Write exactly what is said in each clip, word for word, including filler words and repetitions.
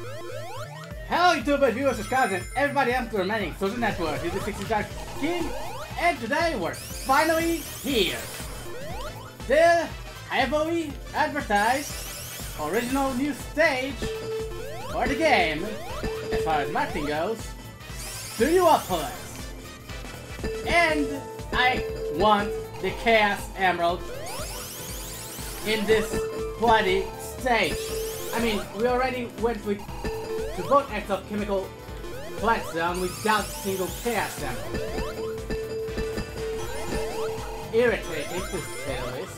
Hello YouTube viewers, subscribers, and everybody else to the remaining social network. This is sixty Dark King, and today we're finally here. The heavily advertised original new stage for the game, as far as marketing goes, Studiopolis. And I want the Chaos Emerald in this bloody stage. I mean, we already went with to both ends of Chemical Plant Zone without a single Chaos Emerald. Irritating to say the least,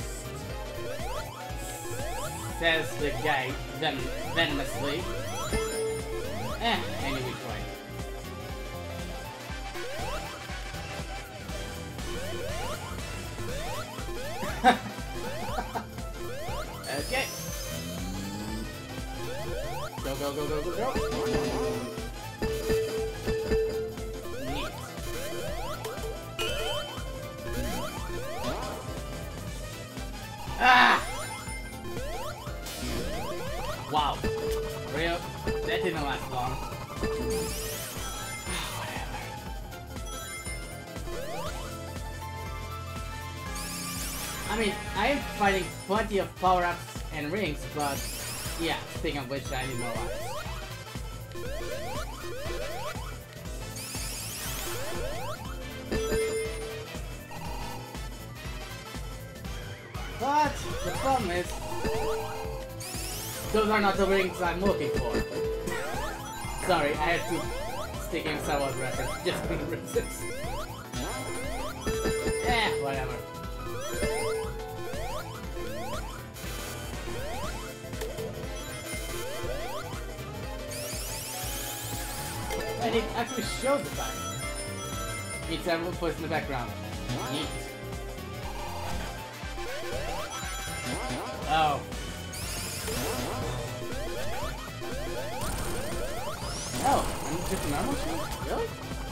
says the guy ven venomously. Eh, any which way. Okay. Go, go, go, go, go, go. Neat. Ah! Wow. Real? That didn't last long. Whatever. I mean, I am finding plenty of power-ups and rings, but yeah, speaking of which, I need more lives. But the problem is, those are not the rings I'm looking for. Sorry, I had to stick in Star Wars reference just for the reasons. Eh, whatever. And it actually shows the back. It's everyone placed in the background. Neat. Oh. Oh, I'm just a normal shield? Really?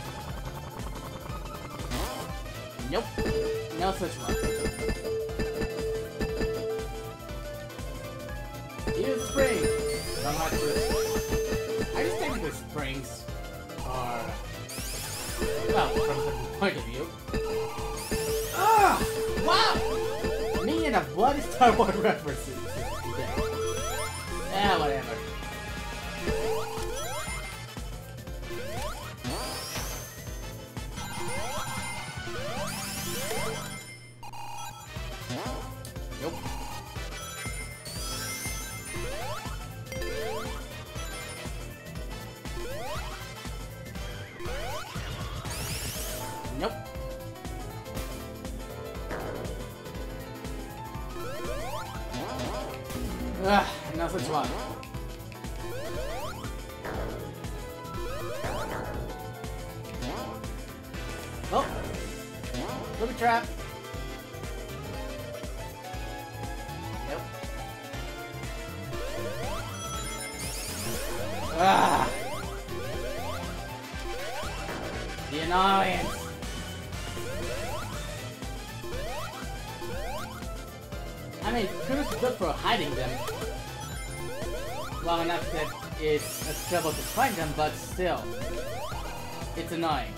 Nope. No such luck. Use spring! Don't like this. I just think the springs are, well, from a certain point of view. Ah! Wow! Me and a bloody Star Wars references. Yeah, whatever. Nope. Nope. Ugh, no such luck. Oh! Booby trap! Nope. Ah! The annoyance! I mean, kudos is good for hiding them. Long enough that it's a trouble to find them, but still. It's annoying.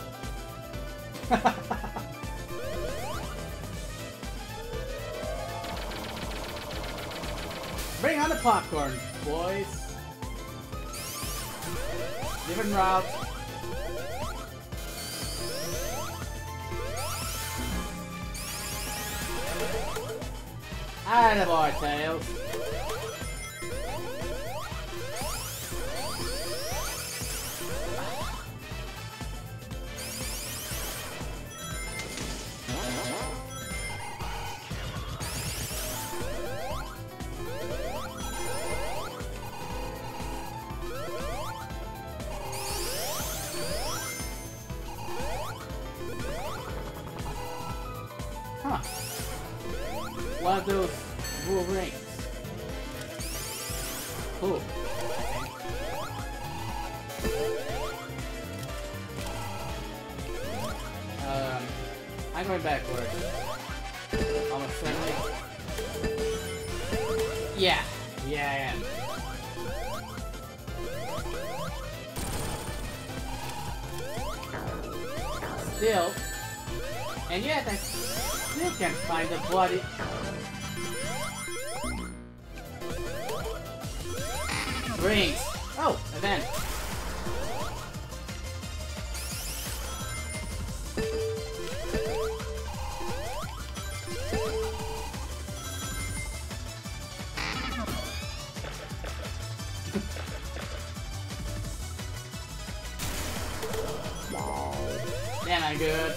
Bring on the popcorn, boys. Different route. Attaboy, Tails. Huh. One of those blue rings. Cool. Um, I'm going backwards. Almost certainly. Yeah, yeah I am. still. And yet I still can't find the bloody... rings. Oh, event. Damn, I'm good.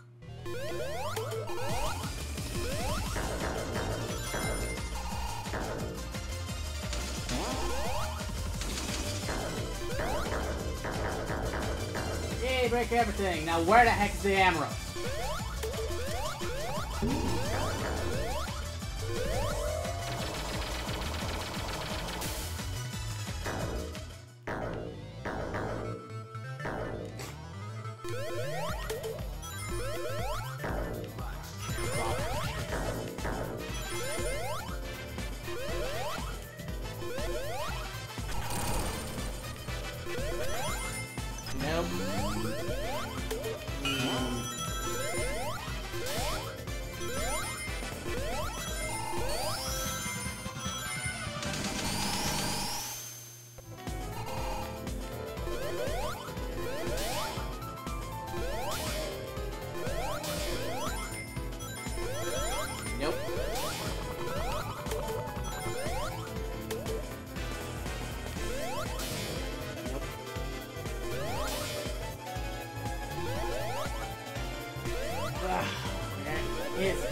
Yay, break everything. Now where the heck is the emerald? Nope. Nope. There is.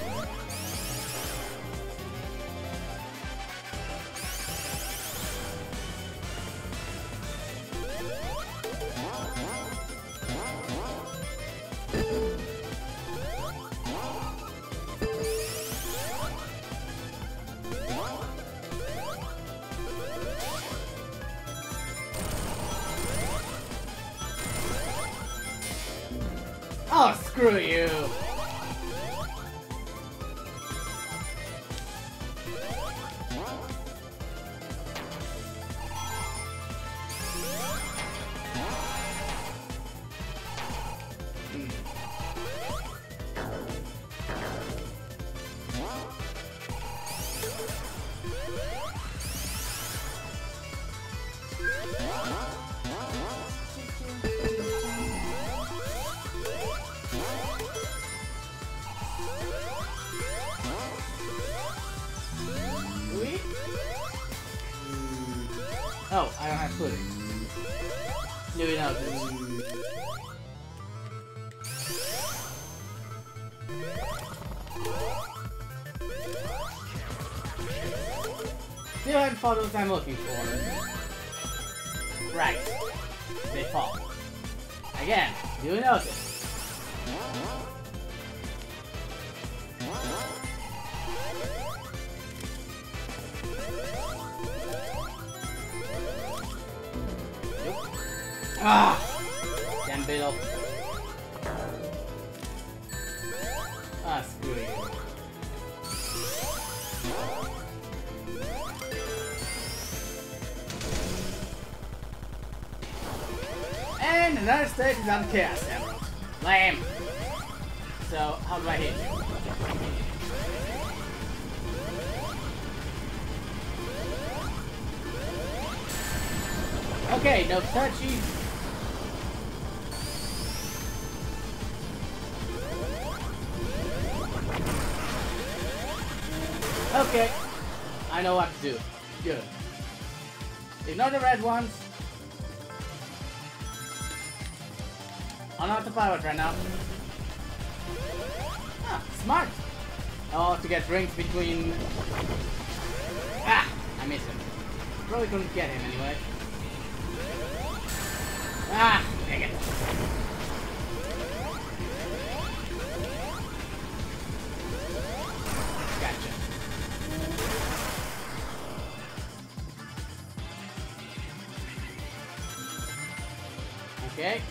Oh, screw you! Oh, I don't have footing. No, you know this. Still haven't found what I'm looking for. Right. They fall. Again, do you notice? Ah! Damn Beetle. Ah, screw you. And another stage without the Chaos Emerald. Lame. So, how do I hit you? Okay, no touchy. Okay, I know what to do. Good. Ignore the red ones. On autopilot right now. Ah, smart. Oh, to get rings between... Ah, I missed him. Probably couldn't get him anyway. Ah, dang it. Gotcha. Okay.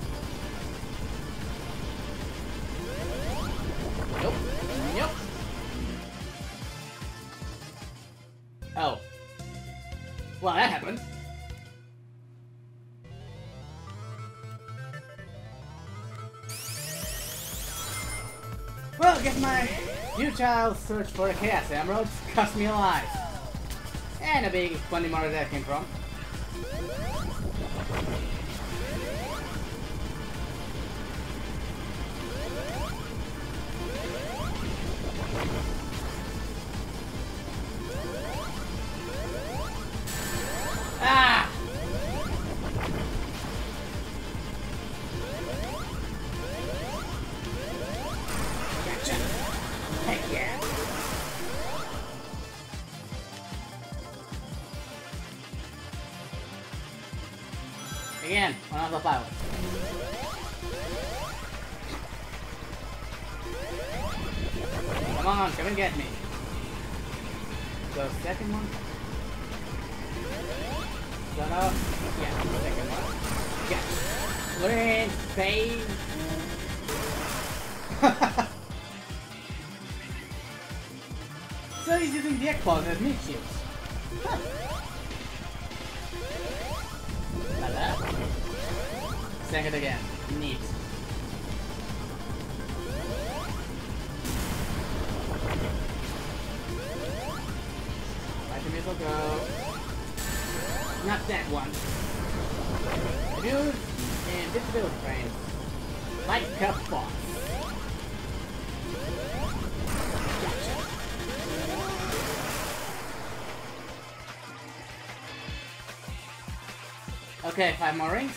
Nope. Nope. Well, that happened. Well, I guess my futile search for the Chaos Emeralds cost me a life. And a big funny mother that came from. Ah! Gotcha. Heck yeah. Again, one of the pilots. Come on, come and get me. The second one? Shut up. Yeah, the second one. Yeah. Learn, fade. So he's using the Ekpos as meat shields. Huh. Like that. Saying it again. Neat. Let the missile go. Not that one. Dude, invisibility frame. Like a boss. Gotcha. Okay, five more rings.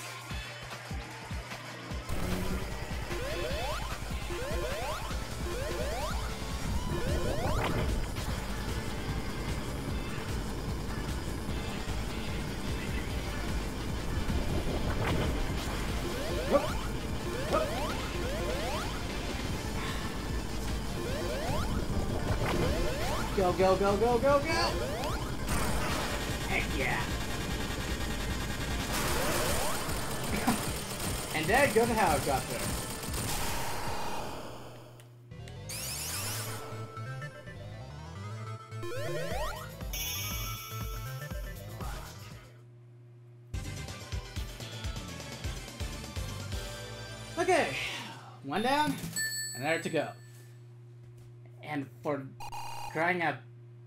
Go, go, go, go, go, go! Heck yeah! And there goes the helicopter. Okay, one down, another to go. And for crying out.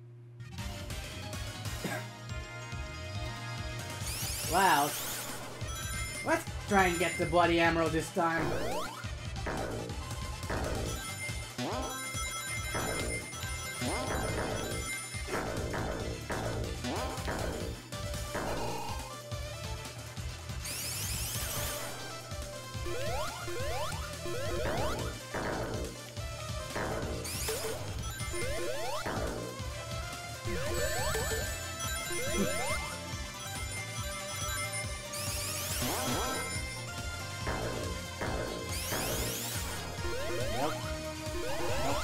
Wow. Let's try and get the bloody emerald this time. Nope. Nope.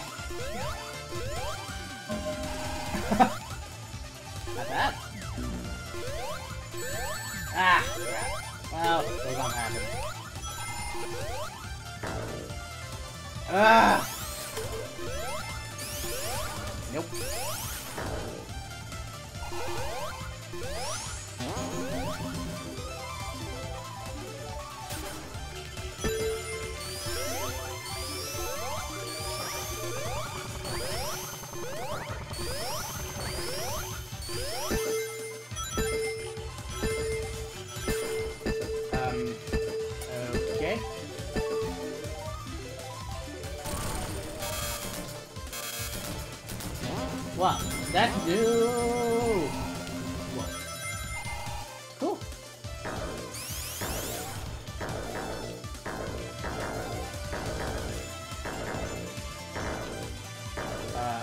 Not that. Ah, crap. Well, those don't happen. Ah. Nope. Um, okay. Wow, that's new. Whoa. Cool. Uh.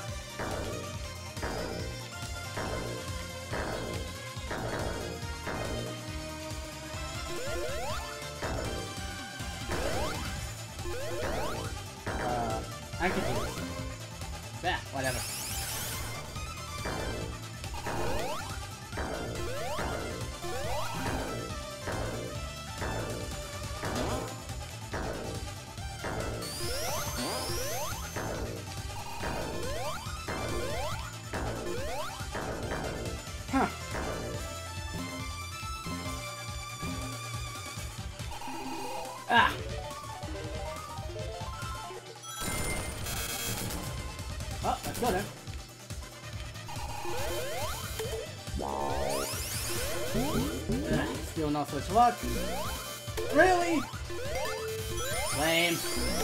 Uh, I'm confused. Yeah, whatever. Huh. Ah! Oh, let's go then. Ugh, still not such luck. Really? Lame.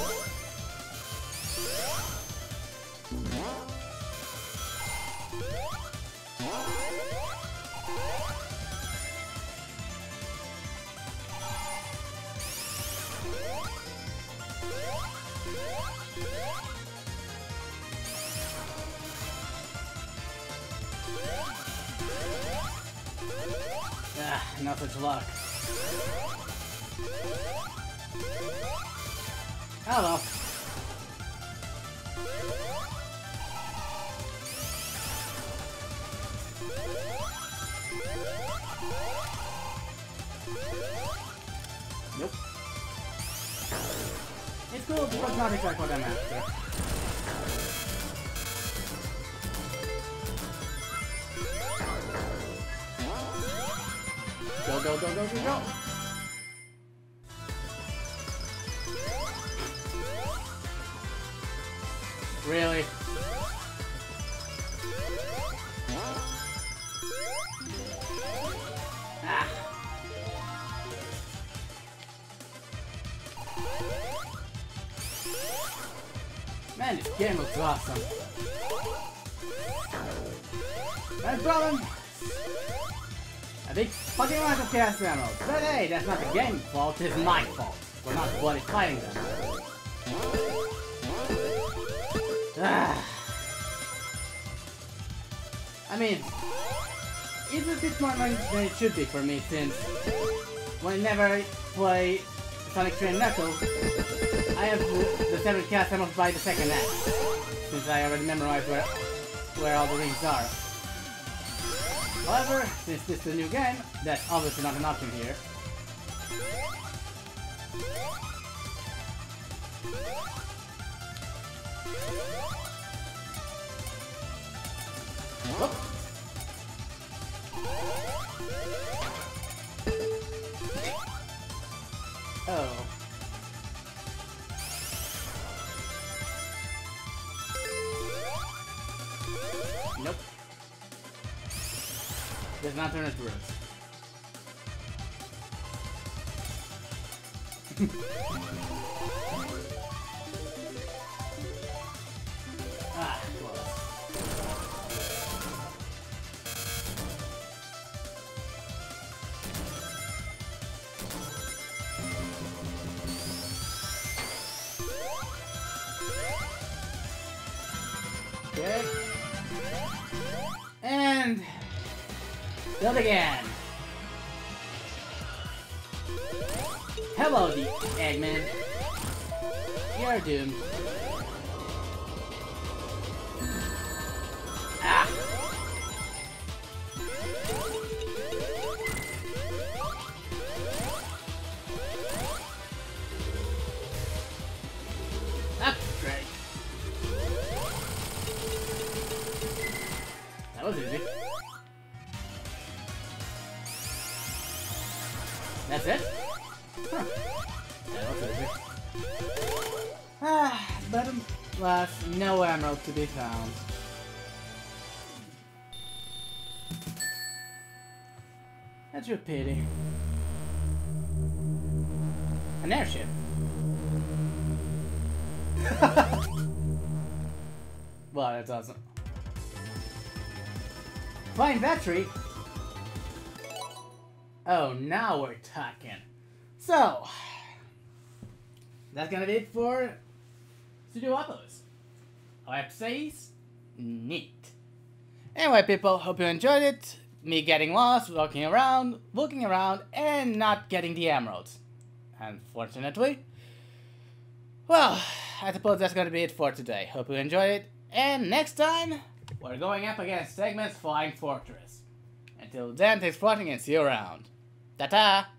Ah, not such luck. Oh well. Nope. It's cool, but not exactly what I'm after. Go, go, go, go, go, go! Really? Ah. Man, this game looks awesome. No problem. A big fucking amount of chaos emeralds. But hey, that's not the game's fault, it's my fault. We're not bloody fighting them. Ah. I mean, it's a bit more money than it should be for me since whenever I play Sonic three and Knuckles, I have the seven chaos emeralds by the second act, since I already memorized where, where all the rings are. However, since this is a new game, that's obviously not an option here. Whoop. Oh. Nope. Does not turn it to rose. Ah, close. Okay. And build again. Hello, the Eggman. You're doomed. Ah. That's great. That was easy. That's it? Huh. That was easy. Ah, but alas, no emerald to be found. That's a pity. An airship. Wow, that's awesome. Flying battery? Oh, now we're talking. So, that's gonna be it for Studiopolis. All I have to say is, neat. Anyway, people, hope you enjoyed it. Me getting lost, walking around, looking around, and not getting the emeralds. Unfortunately. Well, I suppose that's gonna be it for today. Hope you enjoyed it. And next time, we're going up against Eggman's Flying Fortress. Until then, thanks for watching and see you around. Ta-ta!